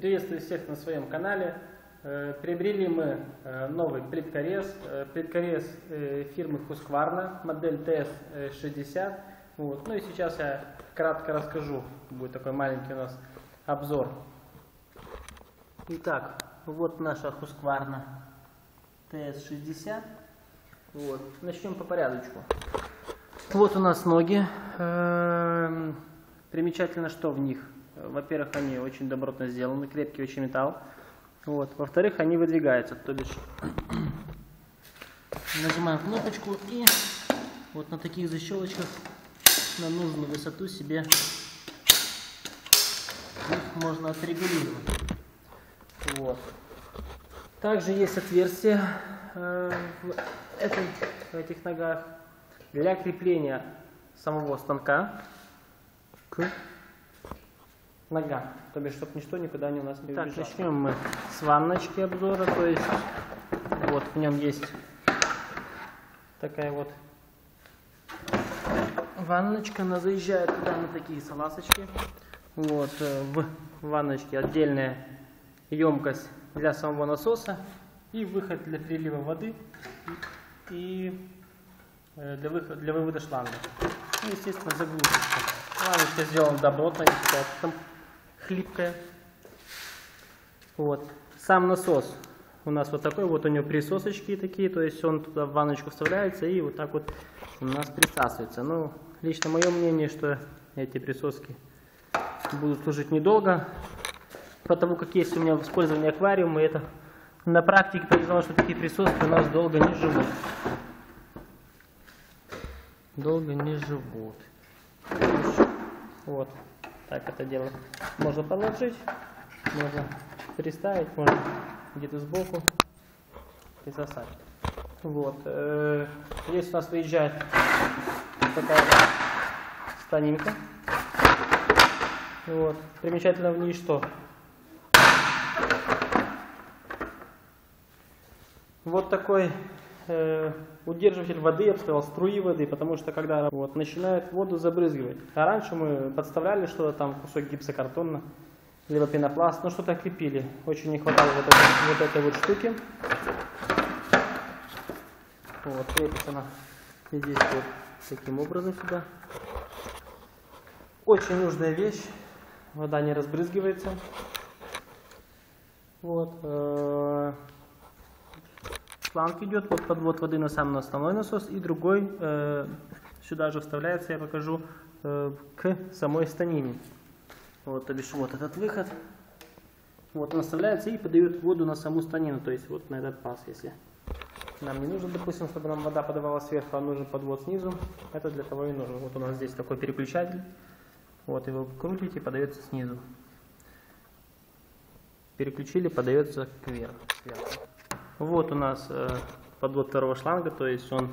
Приветствую всех на своем канале. Приобрели мы новый плиткорез. Плиткорез фирмы Husqvarna, модель TS60. Вот. Ну и сейчас я кратко расскажу. Будет такой маленький у нас обзор. Итак, вот наша Husqvarna TS60. Вот. Начнем по порядочку. Вот у нас ноги. Примечательно, что в них. Во-первых, они очень добротно сделаны, крепкий очень металл. Вот. Во-вторых, они выдвигаются, то бишь нажимаем кнопочку и вот на таких защелочках на нужную высоту себе их можно отрегулировать. Вот. Также есть отверстие в этих ногах для крепления самого станка к ногам, то бишь, чтобы ничто никуда у нас не убежало. Так, начнем мы с ванночки обзора, то есть вот в нем есть такая вот ванночка, она заезжает туда на такие салазочки. Вот в ванночке отдельная емкость для самого насоса и выход для прилива воды и для вывода шланга. Ну, естественно, заглушечка. Ванночка сделана добротно, там хлипкая. Вот. Сам насос у нас вот такой, вот у него присосочки такие, то есть он туда в ванночку вставляется и вот так вот у нас присасывается. Ну, лично мое мнение, что эти присоски будут служить недолго, потому как есть у меня в использовании аквариума, и это на практике показало, что такие присоски у нас долго не живут. Долго не живут. Вот. Так это дело можно положить, можно приставить, можно где-то сбоку присосать. Вот. Здесь у нас выезжает такая станинка. Вот. Примечательно в ней что? Вот такой удерживатель воды, я бы сказал, струи воды, потому что когда вот, начинает воду забрызгивать. А раньше мы подставляли что-то там, кусок гипсокартона, либо пенопласт, ну что-то крепили. Очень не хватало вот этой вот штуки. Вот, крепится она здесь вот таким образом сюда. Очень нужная вещь, вода не разбрызгивается. Вот. Шланг идет, вот подвод воды на сам основной насос, и другой сюда же вставляется, я покажу, к самой станине. Вот, то бишь, вот этот выход. Вот он вставляется и подает воду на саму станину, то есть вот на этот паз, если нам не нужно, допустим, чтобы нам вода подавала сверху, а нужен подвод снизу, это для того и нужно. Вот у нас здесь такой переключатель, вот его крутите, подается снизу. Переключили, подается сверху. Вот у нас подвод второго шланга, то есть он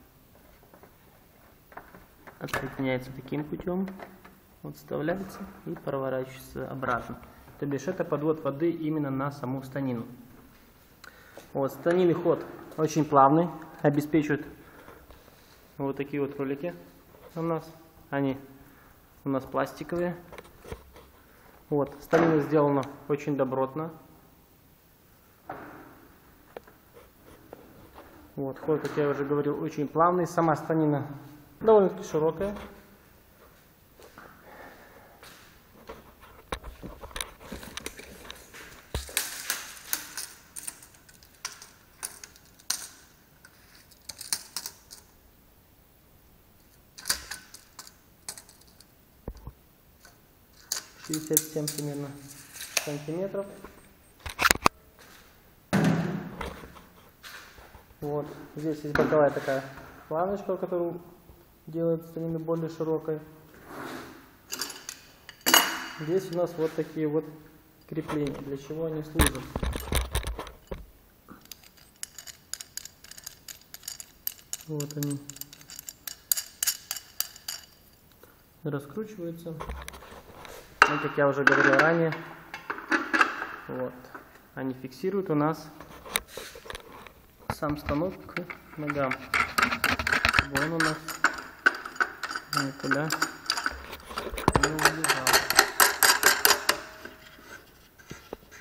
отсоединяется таким путем, вот вставляется и проворачивается обратно. То бишь это подвод воды именно на саму станину. Вот, станинный ход очень плавный, обеспечивает вот такие вот ролики у нас. Они у нас пластиковые. Вот, станина сделана очень добротно. Вот, ход, как я уже говорил, очень плавный. Сама станина довольно-таки широкая. (67 примерно сантиметров). Вот. Здесь есть боковая такая планочка, которая делает станину более широкой. Здесь у нас вот такие вот крепления. Для чего они служат? Вот они. Раскручиваются. И, как я уже говорил ранее, вот. Они фиксируют у нас сам станок к ногам. Вон у нас никуда не убежал.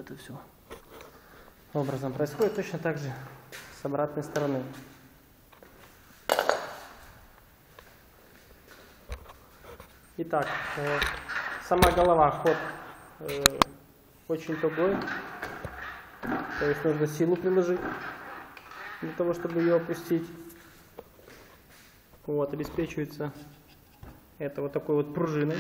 это все образом происходит. Точно так же с обратной стороны. Итак, сама голова, ход очень тугой, то есть нужно силу приложить для того, чтобы ее опустить. Вот, обеспечивается это вот такой вот пружиной.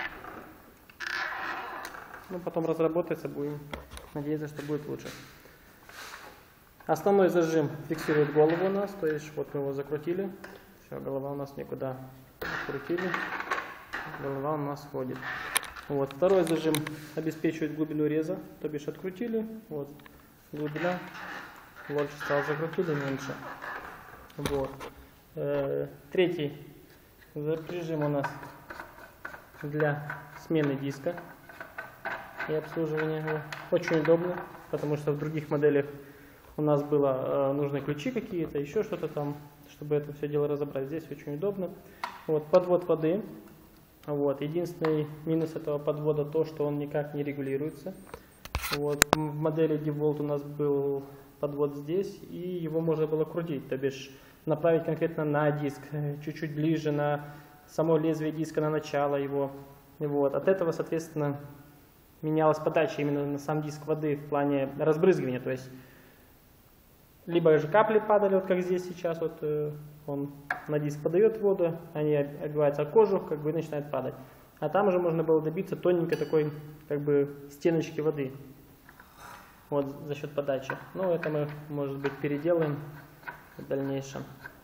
Ну, потом разработается, будем надеяться, что будет лучше. Основной зажим фиксирует голову у нас, то есть вот мы его закрутили, все, голова у нас никуда крутили. Голова у нас ходит. Вот. Второй зажим обеспечивает глубину реза, то бишь открутили, вот, глубина больше стала, закрутили меньше. Вот. Третий прижим у нас для смены диска и обслуживания его. Очень удобно, потому что в других моделях у нас было нужны ключи какие-то, еще что-то там, чтобы это все дело разобрать. Здесь очень удобно. Вот, подвод воды. Вот. Единственный минус этого подвода то, что он никак не регулируется. Вот. В модели DeWalt у нас был подвод здесь, и его можно было крутить, то бишь направить конкретно на диск, чуть-чуть ближе на само лезвие диска, на начало его. Вот. От этого, соответственно, менялась подача именно на сам диск воды в плане разбрызгивания. То есть либо же капли падали, вот как здесь сейчас, вот он на диск подает воду, они оббиваются о кожу, как бы и начинают падать. А там уже можно было добиться тоненькой такой, как бы, стеночки воды, вот за счет подачи. Но это мы, может быть, переделаем в дальнейшем.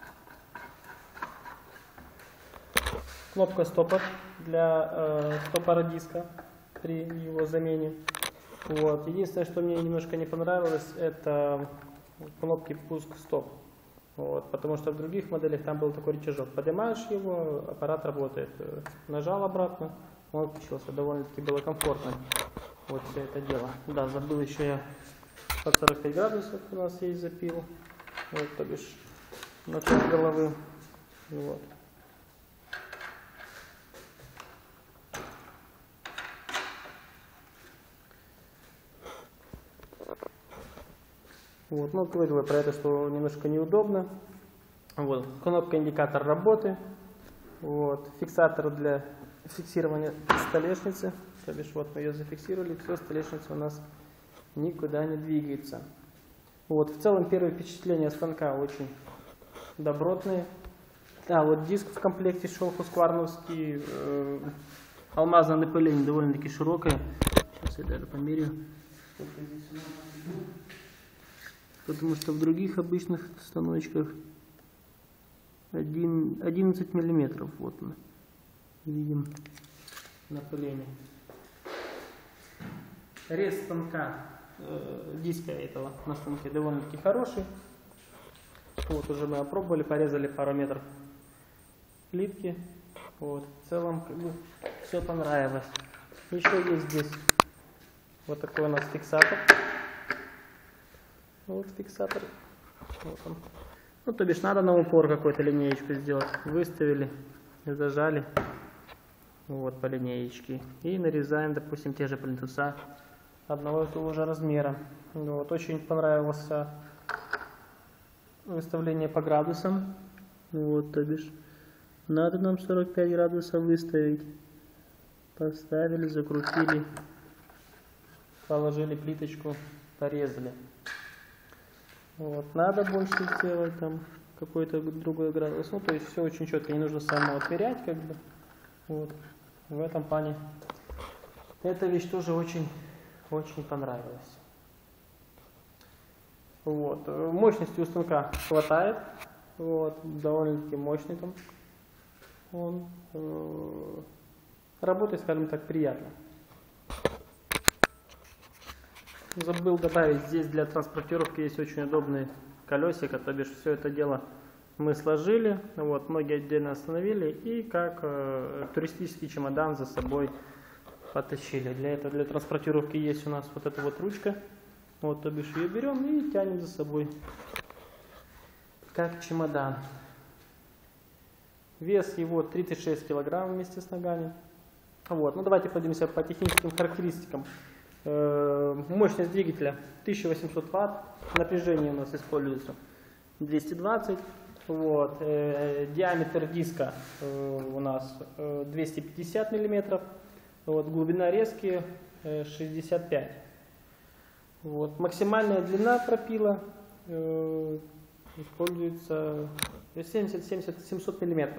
Кнопка стопор для стопора диска при его замене. Вот. Единственное, что мне немножко не понравилось, это кнопки пуск-стоп. Вот, потому что в других моделях там был такой рычажок. Поднимаешь его, аппарат работает. Нажал обратно, он включился. Довольно-таки было комфортно. Вот все это дело. Да, забыл еще я под 45 градусов у нас есть запил. Вот, то бишь, начало головы. Вот. Вот, ну, говорил я про это, что немножко неудобно. Вот, кнопка индикатор работы. Вот, фиксатор для фиксирования столешницы. То бишь, вот мы ее зафиксировали, все, столешница у нас никуда не двигается. Вот, в целом первые впечатления станка очень добротные. Вот диск в комплекте шел хускварновский. Алмазное напыление довольно-таки широкое. Сейчас я даже померю. Потому что в других обычных станочках 11 миллиметров. Вот мы видим напыление. Рез станка, диска этого на станке довольно-таки хороший. Вот уже мы опробовали, порезали пару метров плитки. Вот, в целом как бы все понравилось. Еще есть здесь вот такой у нас фиксатор. Вот фиксатор. Вот он. Ну, то бишь надо на упор какую-то линеечку сделать. Выставили, зажали. Вот по линеечке. И нарезаем, допустим, те же плинтуса одного и того же размера. Вот. Очень понравилось выставление по градусам. Вот, то бишь надо нам 45 градусов выставить. Поставили, закрутили, положили плиточку, порезали. Вот. Надо больше сделать там какой-то другой градус. Ну, то есть все очень четко, не нужно самому отмерять, как бы. Вот. В этом плане эта вещь тоже очень понравилась. Вот. Мощности у станка хватает. Вот. Довольно-таки мощный там. Он работает, скажем так, приятно. Забыл добавить, здесь для транспортировки есть очень удобные колесико, то бишь все это дело мы сложили, вот, ноги отдельно остановили и как туристический чемодан за собой потащили. Для этого, для транспортировки есть у нас вот эта вот ручка, вот, то бишь ее берем и тянем за собой, как чемодан. Вес его 36 килограмм вместе с ногами. Вот, ну давайте пройдемся по техническим характеристикам. Мощность двигателя 1800 Вт, напряжение у нас используется 220. Вот. Диаметр диска у нас 250 мм. Вот. Глубина резки 65. Вот. Максимальная длина пропила используется 700 мм.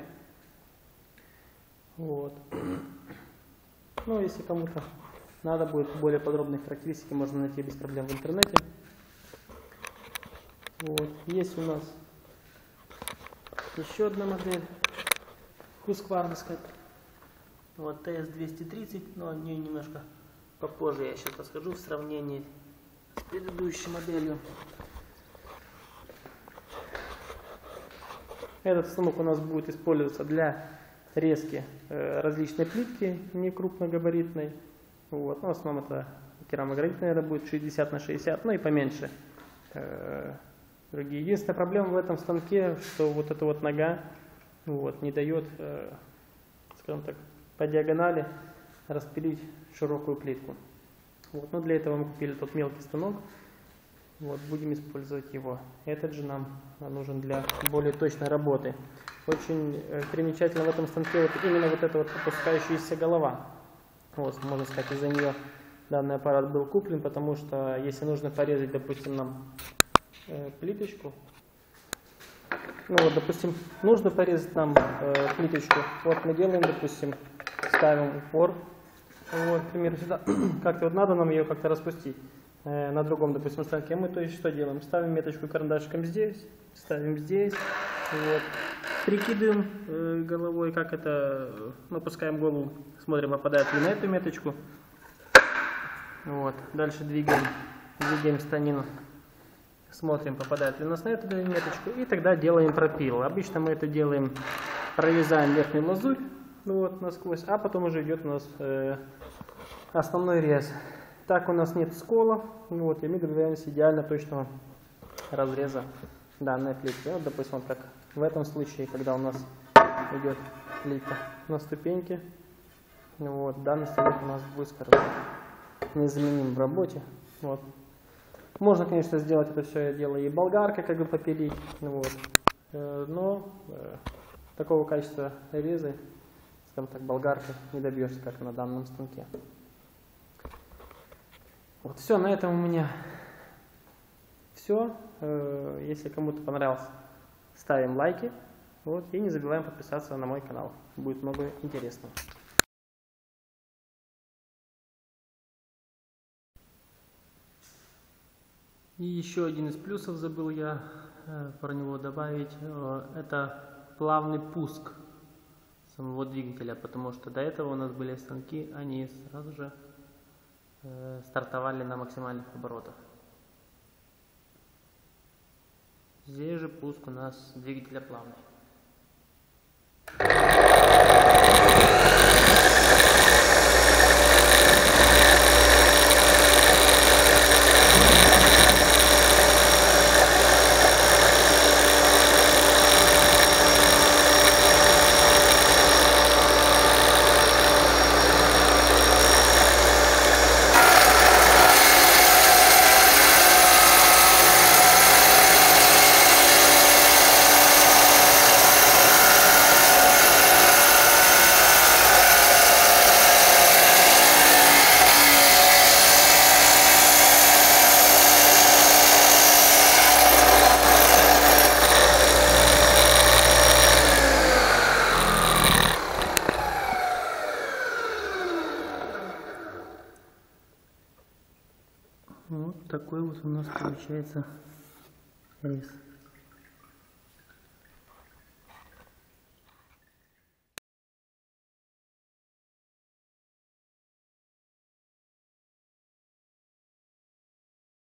Вот. Ну, если кому-то надо будет более подробные характеристики, можно найти без проблем в интернете. Вот. Есть у нас еще одна модель Husqvarna. Вот TS230, но о ней немножко попозже я сейчас расскажу в сравнении с предыдущей моделью. Этот станок у нас будет использоваться для резки различной плитки, не крупногабаритной. Вот. Но в основном это керамогранит, наверное, будет 60 на 60, ну и поменьше. Другие. Единственная проблема в этом станке, что вот эта вот нога вот, не дает, скажем так, по диагонали распилить широкую плитку. Вот. Но для этого мы купили тот мелкий станок. Вот, будем использовать его. Этот же нам нужен для более точной работы. Очень примечательно в этом станке вот именно вот эта вот опускающаяся голова. Вот, можно сказать, из-за нее данный аппарат был куплен, потому что если нужно порезать, допустим, нам плиточку, ну вот, допустим, нужно порезать нам плиточку, вот мы делаем, допустим, ставим упор, вот, к примеру, сюда, как-то вот надо нам ее как-то распустить. На другом, допустим, станке мы то есть что делаем? Ставим меточку карандашиком здесь, ставим здесь, вот, прикидываем головой, как это, опускаем голову, смотрим, попадает ли на эту меточку. Вот, дальше двигаем станину, смотрим, попадает ли у нас на эту меточку, и тогда делаем пропил. Обычно мы это делаем, прорезаем верхнюю лазурь, вот, насквозь, а потом уже идет у нас основной рез. Так у нас нет сколов, вот, и мы добиваемся идеально точного разреза данной плитки. Вот, допустим, вот как в этом случае, когда у нас идет плитка на ступеньке, вот, данный станок у нас будет, скажем, незаменим в работе. Вот. Можно, конечно, сделать это все дело и болгаркой, как бы попилить, вот, но такого качества резы, скажем так, болгаркой не добьешься, как на данном станке. Вот, все, на этом у меня все. Если кому-то понравилось, ставим лайки. Вот, и не забываем подписаться на мой канал. Будет много интересного. И еще один из плюсов забыл я про него добавить. Это плавный пуск самого двигателя, потому что до этого у нас были станки, они сразу же стартовали на максимальных оборотах. Здесь же пуск у нас двигателя плавный. Вот такой вот у нас получается рис.